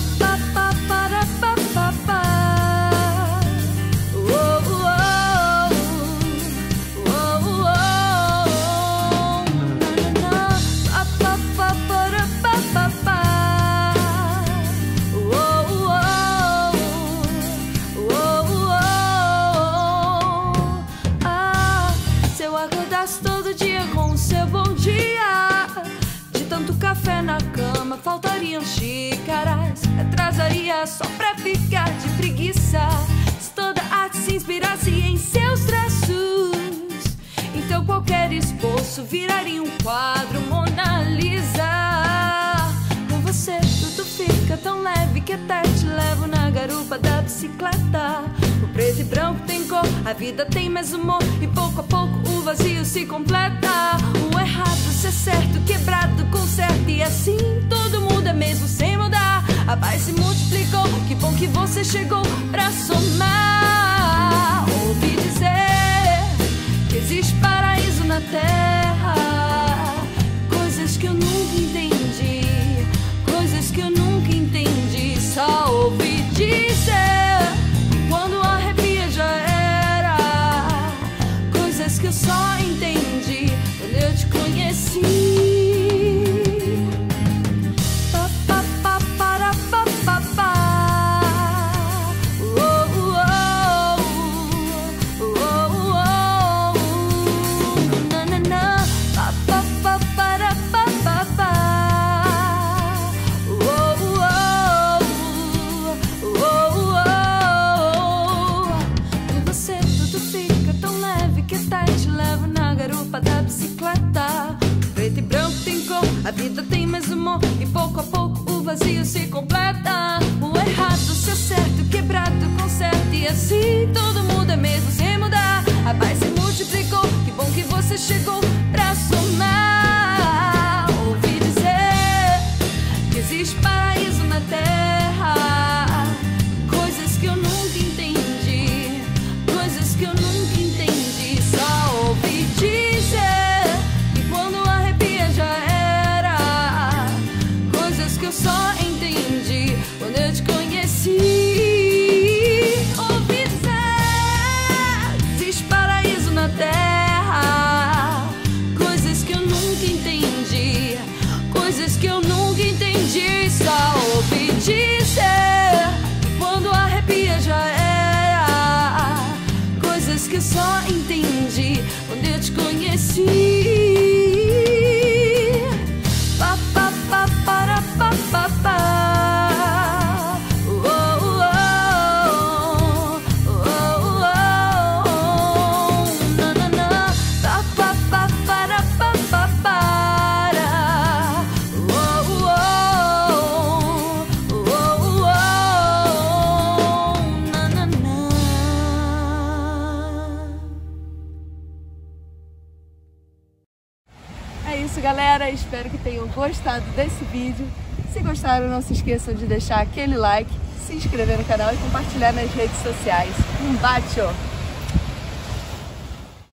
Todo dia com o seu bom dia, de tanto café na cama faltariam xícaras, atrasaria só pra ficar de preguiça. Se toda arte se inspirasse em seus traços, então qualquer esboço viraria um quadro Mona Lisa. Com você tudo fica tão leve que até te levo na garupa da bicicleta. O preto e branco tem cor, a vida tem mais humor, e pouco a pouco o vazio se completa. O errado ser certo, quebrado conserta, e assim todo mundo é mesmo sem mudar. A paz se multiplicou, que bom que você chegou pra somar. Ouvi dizer que existe paraíso na terra, coisas que eu nunca entendi, coisas que eu nunca entendi. Só ouvi dizer que quando arrepia já era, coisas que eu só entendi quando eu te conheci. Da bicicleta, preto e branco tem cor, a vida tem mais humor, e pouco a pouco o vazio se completa. O errado ser certo, quebrado conserta, e assim todo mundo é mesmo sem mudar. A paz se multiplicou, que bom que você chegou pra somar. Ouvi dizer que existe paraíso na terra, coisas que eu nunca entendi, coisas que eu nunca entendi. Só ouvi dizer que quando arrepia já era, coisas que eu só entendi quando eu te conheci. Ouvi dizer que existe paraíso na terra, coisas que eu nunca entendi, coisas que eu nunca entendi. Só ouvi dizer que quando arrepia já era, coisas que eu só entendi quando eu te conheci. Pa, pa, pa, para, pa, pa, pa. Oh, oh, oh, oh, oh, oh. Na, na, na. Pa, pa, pa, para, pa, pa, para. Oh, oh, oh, oh, oh, oh. Na, na, na. É isso, galera, espero que tenham gostado desse vídeo. Se gostaram, não se esqueçam de deixar aquele like, se inscrever no canal e compartilhar nas redes sociais. Um bate, ó!